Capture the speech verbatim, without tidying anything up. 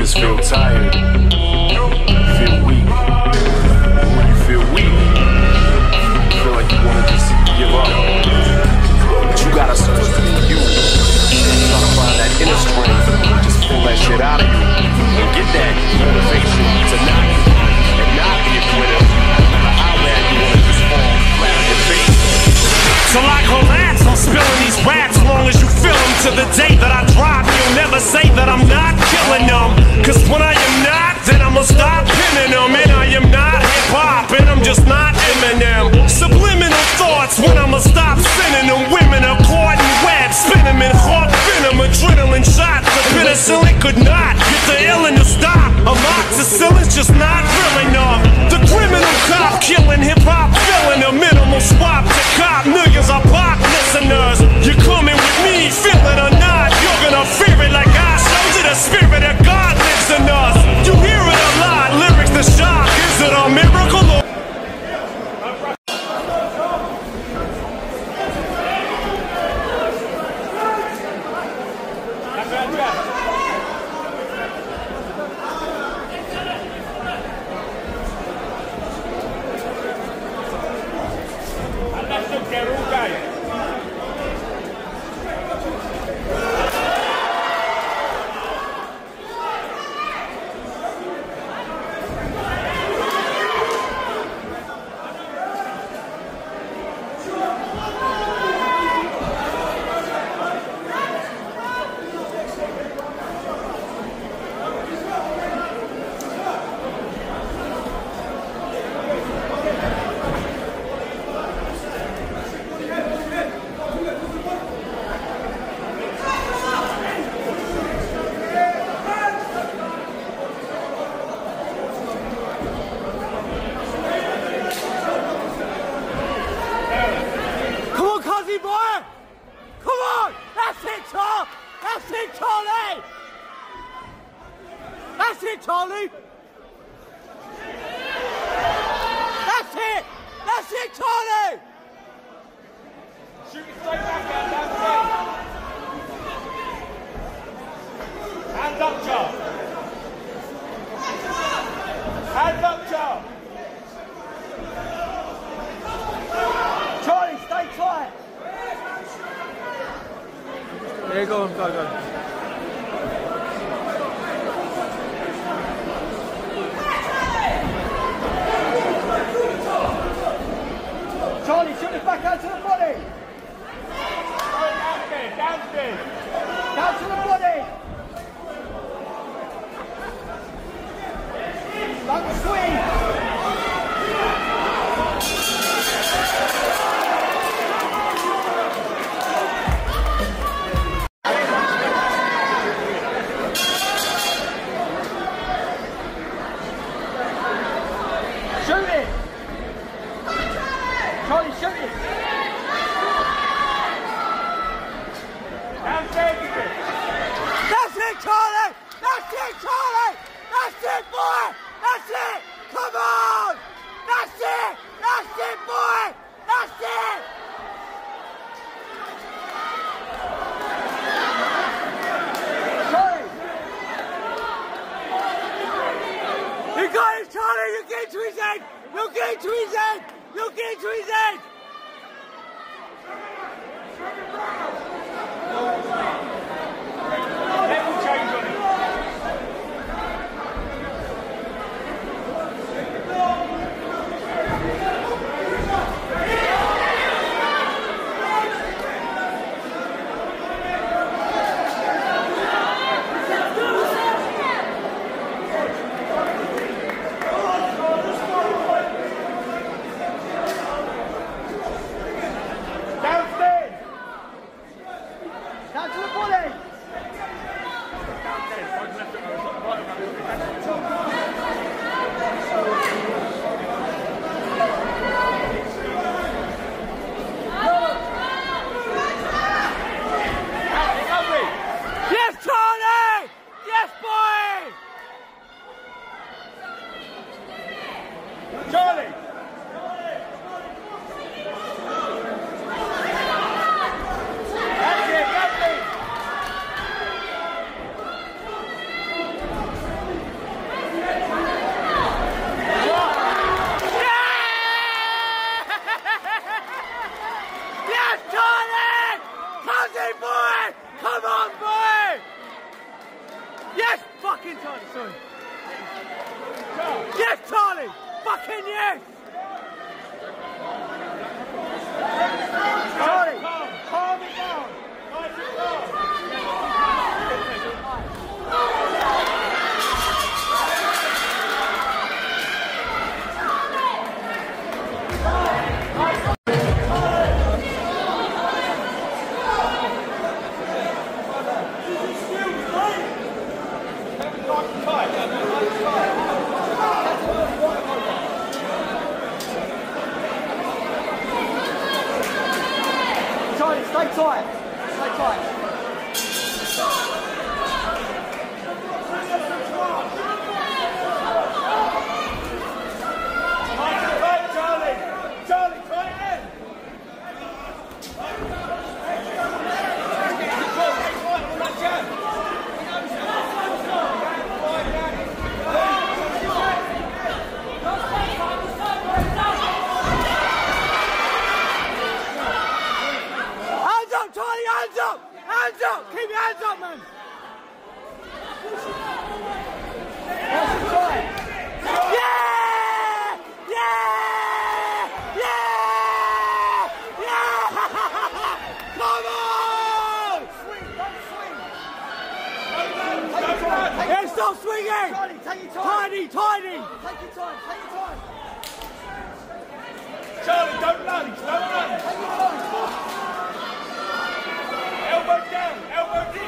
just feel tired. Feel weak. When you feel weak, you feel like you wanna just give up. But you gotta search within you. Try to find that inner strength. Just pull that shit out of you and get that motivation to not and not be a quitter. No matter how bad you wanna just fall flat on your face. So like relax, I'm spilling these raps as long as you feel them. To the day that I drop, you'll never say that I'm not killing them. Cause when I am not, then I'ma stop pinning them. And I am not hip-hop, and I'm just not Eminem. Subliminal thoughts when I'ma stop sending them. Women are caught in webs, spin them in hawk venom. Adrenaline shots, the penicillin could not get the illin to stop. Amoxicillin's just not real enough. The criminal cop killing hip-hop, filling a minimal swap to cop millions of pop listeners. You're coming with me, feel it or not. You're gonna fear it like I showed you. The spirit of God lives in us. You hear it a lot, lyrics to shock. Is it a miracle or Charlie! That's it! That's it, Charlie! Shoot it straight back out, that's it! Hands up, Charlie! Hands up, Charlie! Charlie, stay tight! There you go, go, go. Charlie, shoot it back out to the body! Downstairs, downstairs! Down to the body! Don't squeeze! Shoot it! Charlie, shoot it! Downstairs with it! That's it, Charlie! That's it, Charlie! That's it, boy! That's it! Come on! That's it! That's it, boy! That's it! Charlie! You got it, Charlie! You get to his head! You get to his head! You get to his head! Level change on it. Charlie! That's it, that's it! in, Charlie, sorry. Yes, Charlie! Fucking yes! Charlie, calm, calm it down. Nice and calm. Charlie, stay tight. Stay tight. Nice and tight, Charlie. Charlie, tight in. Hands up! Hands up! Keep your hands up, man! Yeah! Yeah! Yeah! Yeah! Come on! Swing, don't swing! Yeah, stop swinging! Charlie, take your time! Tiny, tiny! Take your time, take your time! Charlie, don't lunge, don't lunge! Take your time! Elbow down, elbow down.